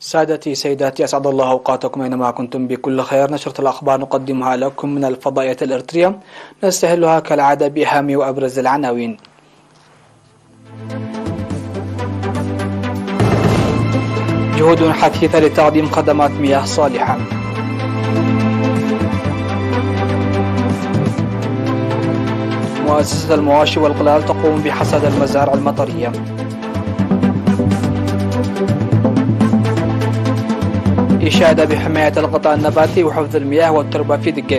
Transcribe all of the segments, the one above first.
سادتي سيداتي، أسعد الله أوقاتكم أينما كنتم بكل خير. نشرة الأخبار نقدمها لكم من الفضائية الإريترية، نستهلها كالعادة بأهم وأبرز العناوين. جهود حثيثة لتقديم خدمات مياه صالحة. مؤسسة المواشي والقلال تقوم بحصاد المزارع المطرية. إشادة بحماية الغطاء النباتي وحفظ المياه والتربة في دقيم.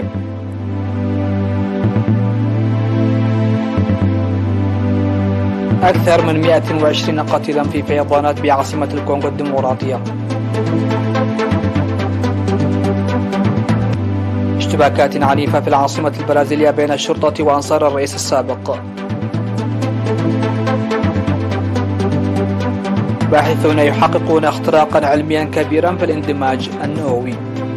أكثر من 120 قتيلا في فيضانات بعاصمة الكونغو الديمقراطية. اشتباكات عنيفة في العاصمة البرازيلية بين الشرطة وأنصار الرئيس السابق. باحثون يحققون اختراقا علميا كبيرا في الاندماج النووي.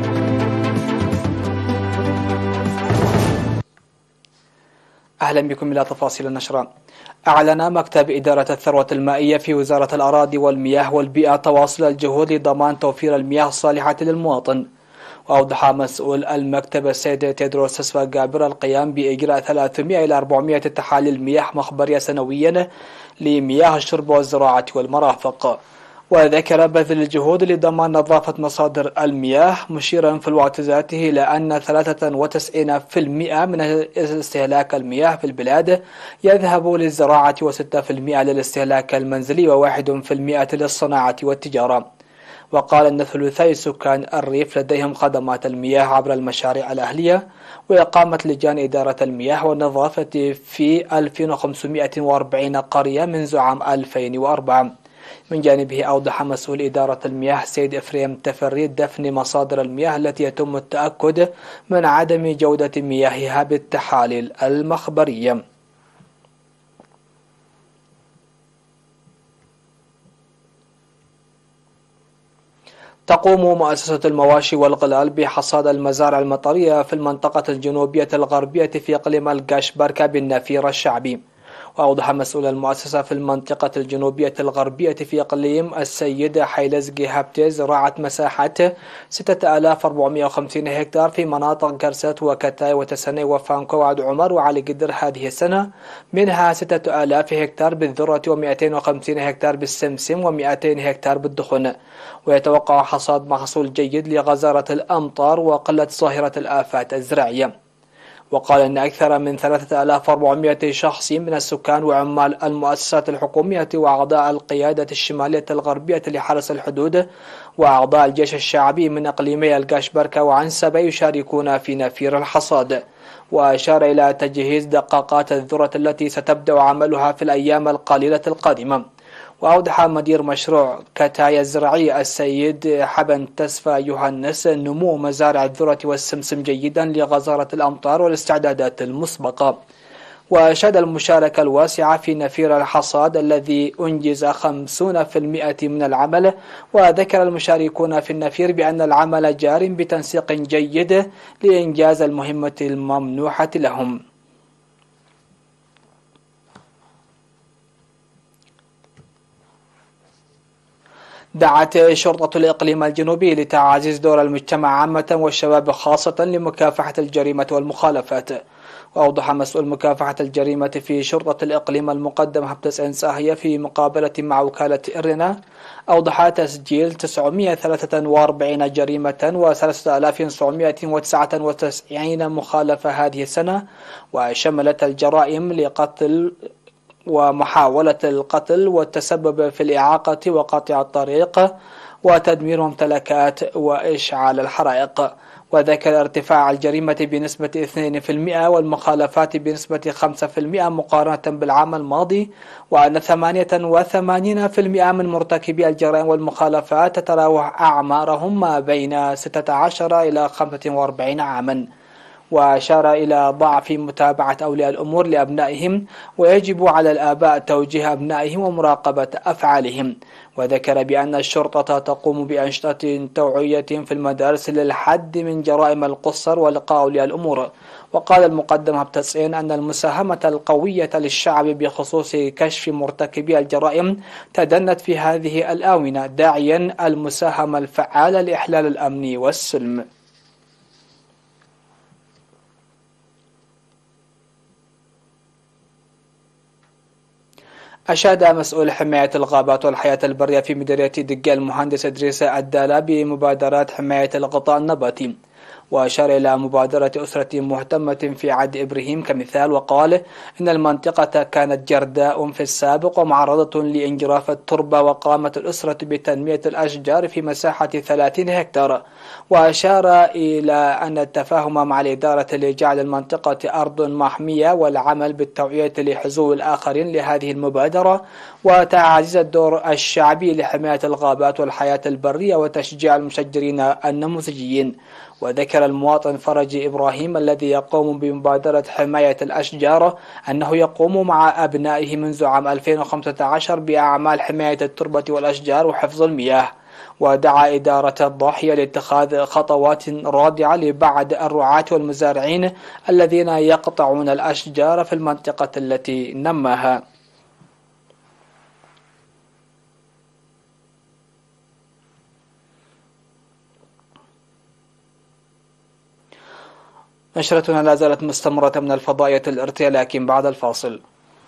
أهلا بكم إلى تفاصيل النشرة. أعلن مكتب إدارة الثروة المائية في وزارة الأراضي والمياه والبيئة تواصل الجهود لضمان توفير المياه الصالحة للمواطن. وأوضح مسؤول المكتب السيد تيدروس غابر القيام بإجراء 300 إلى 400 تحاليل مياه مخبرية سنويا لمياه الشرب والزراعة والمرافق. وذكر بذل الجهود لضمان نظافة مصادر المياه، مشيرا في الوقت ذاته إلى أن 93% من استهلاك المياه في البلاد يذهب للزراعة، و6% للاستهلاك المنزلي، و1% للصناعة والتجارة. وقال أن ثلثي سكان الريف لديهم خدمات المياه عبر المشاريع الأهلية وإقامة لجان إدارة المياه والنظافة في 2540 قرية منذ عام 2004. من جانبه أوضح مسؤول إدارة المياه سيد إفريم تفري دفن مصادر المياه التي يتم التأكد من عدم جودة مياهها بالتحاليل المخبرية. تقوم مؤسسة المواشي والقلال بحصاد المزارع المطرية في المنطقة الجنوبية الغربية في إقليم القاشبركة بالنفير الشعبي. وأوضح مسؤول المؤسسة في المنطقة الجنوبية الغربية في إقليم السيد حيلزقي هابتي زراعة مساحة 6450 هكتار في مناطق كرسات وكتاي وتسني وفانكو وعد عمر وعلي قدر هذه السنة، منها 6000 هكتار بالذرة و250 هكتار بالسمسم و200 هكتار بالدخن. ويتوقع حصاد محصول جيد لغزارة الأمطار وقلة ظاهرة الآفات الزراعية. وقال أن أكثر من 3400 شخص من السكان وعمال المؤسسات الحكومية وأعضاء القيادة الشمالية الغربية لحرس الحدود وأعضاء الجيش الشعبي من إقليمي القاشبركة وعنسبة يشاركون في نفير الحصاد. وأشار إلى تجهيز دقاقات الذرة التي ستبدأ عملها في الأيام القليلة القادمة. وأوضح مدير مشروع كتايا الزراعي السيد حبن تسفى يوهنس نمو مزارع الذرة والسمسم جيدا لغزارة الأمطار والاستعدادات المسبقة. وأشاد المشاركة الواسعة في نفير الحصاد الذي أنجز 50% من العمل. وذكر المشاركون في النفير بأن العمل جار بتنسيق جيد لإنجاز المهمة الممنوحة لهم. دعت شرطة الإقليم الجنوبي لتعزيز دور المجتمع عامة والشباب خاصة لمكافحة الجريمة والمخالفات. وأوضح مسؤول مكافحة الجريمة في شرطة الإقليم المقدم هبتس إنساهية في مقابلة مع وكالة إرنا، أوضح تسجيل 943 جريمة و3999 مخالفة هذه السنة، وشملت الجرائم لقتل ومحاولة القتل والتسبب في الإعاقة وقطع الطريق وتدمير ممتلكات وإشعال الحرائق. وذكر ارتفاع الجريمة بنسبة 2% والمخالفات بنسبة 5% مقارنة بالعام الماضي، وأن 88% من مرتكبي الجرائم والمخالفات تتراوح أعمارهم ما بين 16 إلى 45 عاما. وأشار إلى ضعف متابعة أولياء الأمور لأبنائهم، ويجب على الآباء توجيه أبنائهم ومراقبة أفعالهم. وذكر بأن الشرطة تقوم بأنشطة توعية في المدارس للحد من جرائم القُصّر ولقاء أولياء الأمور. وقال المقدم هبتسين أن المساهمة القوية للشعب بخصوص كشف مرتكبي الجرائم تدنت في هذه الآونة، داعيا المساهمة الفعالة لإحلال الأمن والسلم. أشاد مسؤول حماية الغابات والحياة البرية في مديرية دقة المهندس إدريس الدالة بمبادرات حماية الغطاء النباتي، وأشار إلى مبادرة أسرة مهتمة في عهد إبراهيم كمثال، وقال إن المنطقة كانت جرداء في السابق ومعرضة لانجراف التربة، وقامت الأسرة بتنمية الأشجار في مساحة 30 هكتار. وأشار إلى أن التفاهم مع الإدارة لجعل المنطقة أرض محمية والعمل بالتوعية لحزو الآخرين لهذه المبادرة، وتعزيز الدور الشعبي لحماية الغابات والحياة البرية وتشجيع المشجرين النموذجيين. وذكر المواطن فرج إبراهيم الذي يقوم بمبادرة حماية الأشجار أنه يقوم مع أبنائه منذ عام 2015 بأعمال حماية التربة والأشجار وحفظ المياه، ودعا إدارة الضاحية لاتخاذ خطوات رادعة لبعض الرعاة والمزارعين الذين يقطعون الأشجار في المنطقة التي نماها. نشرتنا لا زالت مستمرة من الفضائية الإرثية، لكن بعد الفاصل.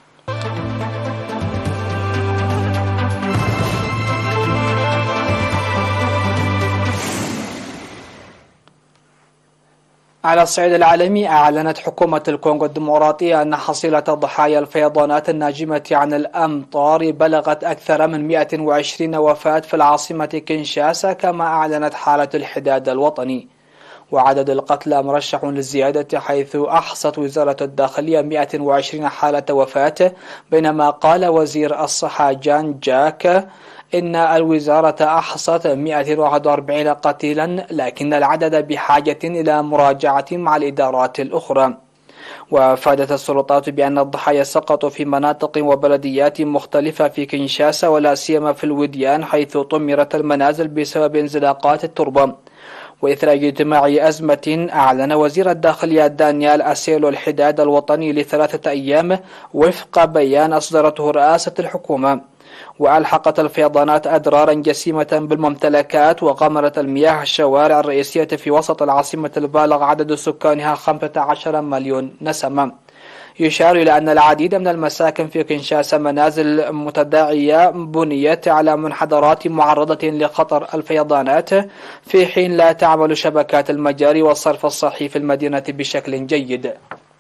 على الصعيد العالمي، أعلنت حكومة الكونغو الديمقراطية أن حصيلة ضحايا الفيضانات الناجمة عن الأمطار بلغت أكثر من 120 وفاة في العاصمة كينشاسا، كما أعلنت حالة الحداد الوطني. وعدد القتلى مرشح للزيادة، حيث أحصت وزارة الداخلية 120 حالة وفاة، بينما قال وزير الصحة جان جاك إن الوزارة أحصت 141 قتيلا، لكن العدد بحاجة إلى مراجعة مع الإدارات الأخرى. وأفادت السلطات بأن الضحايا سقطوا في مناطق وبلديات مختلفة في كينشاسا، ولا سيما في الوديان، حيث طمرت المنازل بسبب انزلاقات التربة. وإثر اجتماع أزمة، أعلن وزير الداخلية دانيال أسيلو الحداد الوطني ل3 أيام وفق بيان أصدرته رئاسة الحكومة. وألحقت الفيضانات أضرارا جسيمة بالممتلكات، وغمرت المياه الشوارع الرئيسية في وسط العاصمة البالغ عدد سكانها 15 مليون نسمة. يشار إلى أن العديد من المساكن في كينشاسا منازل متداعية بنيت على منحدرات معرضة لخطر الفيضانات، في حين لا تعمل شبكات المجاري والصرف الصحي في المدينة بشكل جيد.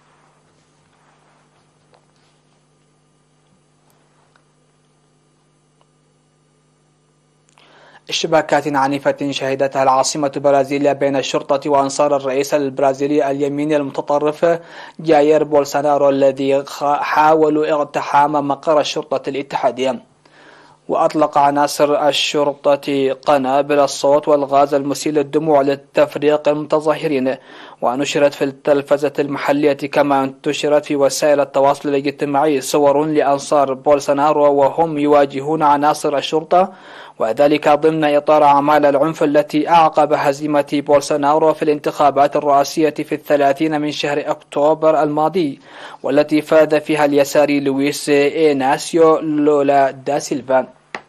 اشتباكات عنيفة شهدتها العاصمة برازيليا بين الشرطة وأنصار الرئيس البرازيلي اليميني المتطرف جاير بولسونارو، الذي حاولوا اقتحام مقر الشرطة الاتحادية. وأطلق عناصر الشرطة قنابل الصوت والغاز المسيل للدموع لتفريق المتظاهرين، ونشرت في التلفزة المحلية كما انتشرت في وسائل التواصل الاجتماعي صور لأنصار بولسونارو وهم يواجهون عناصر الشرطة، وذلك ضمن إطار أعمال العنف التي أعقب هزيمة بولسونارو في الانتخابات الرئاسية في 30 من شهر أكتوبر الماضي، والتي فاز فيها اليساري لويس إيناسيو لولا دا سيلفا.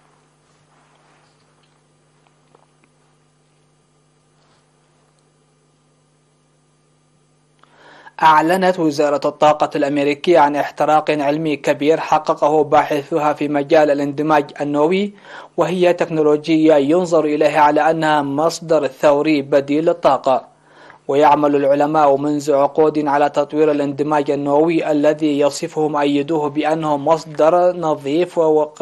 أعلنت وزارة الطاقة الأمريكية عن احتراق علمي كبير حققه باحثوها في مجال الاندماج النووي، وهي تكنولوجيا ينظر إليها على أنها مصدر ثوري بديل للطاقة. ويعمل العلماء منذ عقود على تطوير الاندماج النووي الذي يصفه مؤيدوه بأنه مصدر نظيف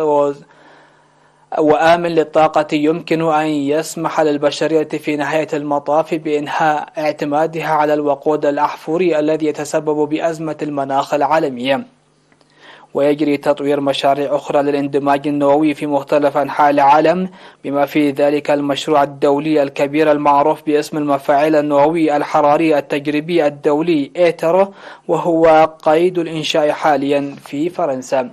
وآمن للطاقة، يمكن أن يسمح للبشرية في نهاية المطاف بإنهاء اعتمادها على الوقود الأحفوري الذي يتسبب بأزمة المناخ العالمية. ويجري تطوير مشاريع أخرى للاندماج النووي في مختلف أنحاء العالم، بما في ذلك المشروع الدولي الكبير المعروف باسم المفاعل النووي الحراري التجريبي الدولي إيتر، وهو قيد الإنشاء حاليا في فرنسا.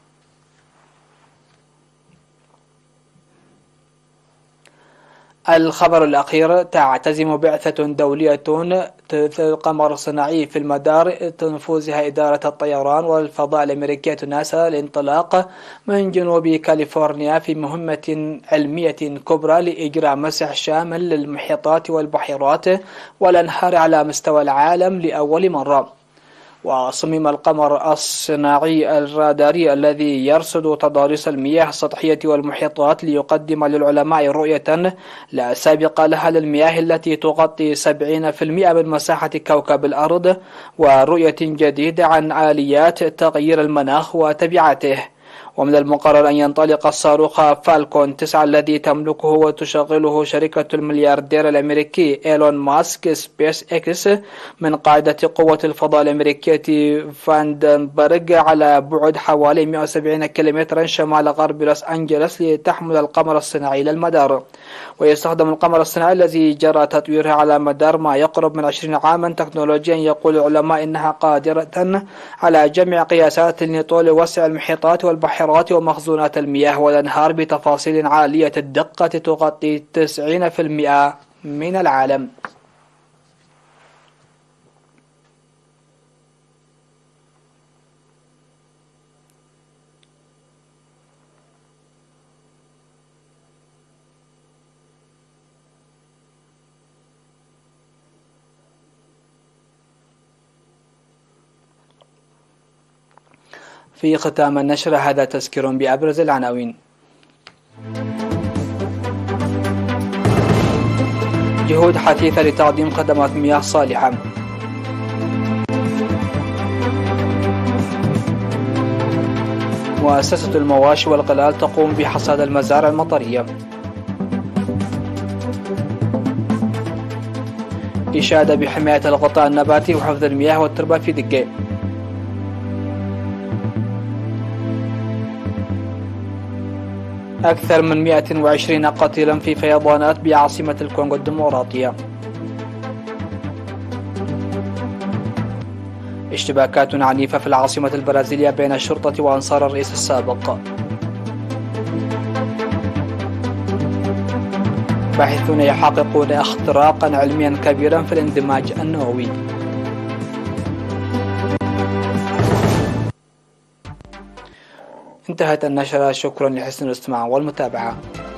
الخبر الأخير: تعتزم بعثة دولية القمر الصناعي في المدار تنفذها إدارة الطيران والفضاء الأمريكية ناسا الانطلاق من جنوب كاليفورنيا في مهمة علمية كبرى لإجراء مسح شامل للمحيطات والبحيرات والأنهار على مستوى العالم لأول مرة. وصمم القمر الصناعي الراداري الذي يرصد تضاريس المياه السطحية والمحيطات ليقدم للعلماء رؤية لا سابق لها للمياه التي تغطي 70% من مساحة كوكب الأرض، ورؤية جديدة عن آليات تغيير المناخ وتبعاته. ومن المقرر أن ينطلق الصاروخ فالكون 9 الذي تملكه وتشغله شركة الملياردير الأمريكي إيلون ماسك سبيس إكس من قاعدة قوة الفضاء الأمريكية فاندنبرغ على بعد حوالي 170 كيلومترا شمال غرب لوس أنجلوس لتحمل القمر الصناعي للمدار. ويستخدم القمر الصناعي الذي جرى تطويره على مدار ما يقرب من 20 عاما تكنولوجيا يقول العلماء إنها قادرة على جمع قياسات لطول وسع المحيطات والبحيرات ومخزونات المياه والأنهار بتفاصيل عالية الدقة تغطي 90% من العالم. في ختام النشر هذا تذكير بأبرز العناوين. جهود حثيثة لتقديم خدمات مياه صالحة. مؤسسة المواشي والغلال تقوم بحصاد المزارع المطرية. إشادة بحماية الغطاء النباتي وحفظ المياه والتربة في دقة. أكثر من 120 قتيلا في فيضانات بعاصمة الكونغو الديمقراطية. اشتباكات عنيفة في العاصمة البرازيلية بين الشرطة وأنصار الرئيس السابق. باحثون يحققون اختراقا علميا كبيرا في الاندماج النووي. انتهت النشرة، شكرا لحسن الاستماع والمتابعة.